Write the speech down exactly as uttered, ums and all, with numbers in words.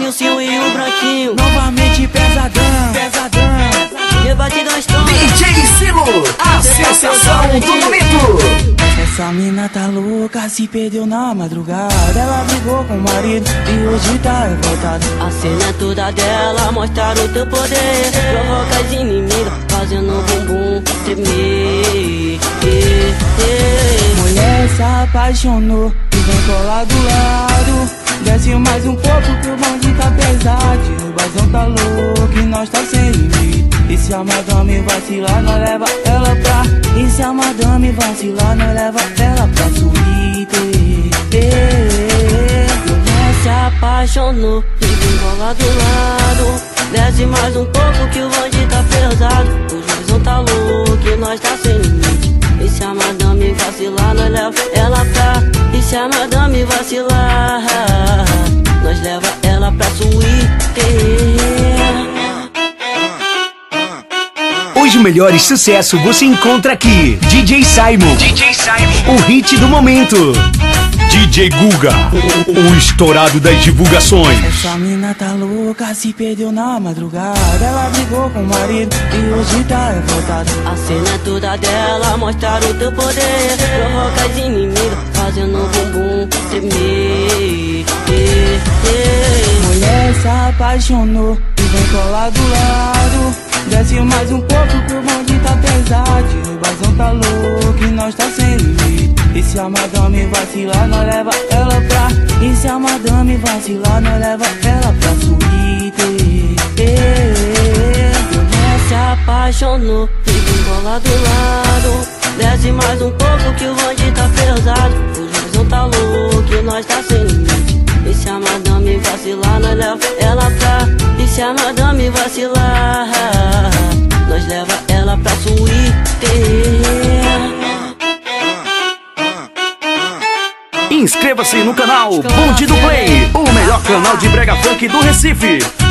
Nilson e o Branquinho. Novamente pesadão, pesadão. E batidão estão. D J Silo, a sensação do momento. Essa mina tá louca, se perdeu na madrugada. Ela brigou com o marido e hoje tá revoltada. A cena é toda dela, mostrar o teu poder. Provoca as inimigas, fazendo o bumbum tremer. eh, eh. Mulher se apaixonou e vem colar do lado. Desce mais um pouco que o bonde tá pesado. O bazão tá louco e nós tá sem limite. E se a madame vacilar, nós leva ela pra. E se a madame vacilar, nós leva ela pra suíte. Mulher se apaixonou e vem colar do lado. Desce mais um pouco que o bonde tá pesado. O juizão tá louco e nós tá sem limite. E se a madame vacilar, nós leva ela pra. E se a madame vacilar, nós leva ela pra suíte. Os melhores sucessos você encontra aqui. D J Simon, D J Simon, o hit do momento. D J Guga, o, o estourado das divulgações. Essa mina tá louca, se perdeu na madrugada. Ela brigou com o marido e hoje tá revoltada. A cena é toda dela, mostrar o teu poder. Provoca as inimigas, fazendo o bumbum tremer. eh, eh. Mulher se apaixonou e vem colar do lado. Desce mais um pouco que o bonde tá pesado. O bazão tá louco e nós tá sem limite. E se a madame vacilar, nós leva ela pra. E se a madame vacilar, nós leva ela pra suíte. Mulher se apaixonou e vem colar do lado. Desce mais um pouco que o bonde tá pesado. O juizão tá louco e nós tá sem limite. E se a madame vacilar, nós leva ela pra. E se a madame vacilar, nós leva ela pra suíte. Inscreva-se no canal Bonde do Play, o melhor canal de brega funk do Recife.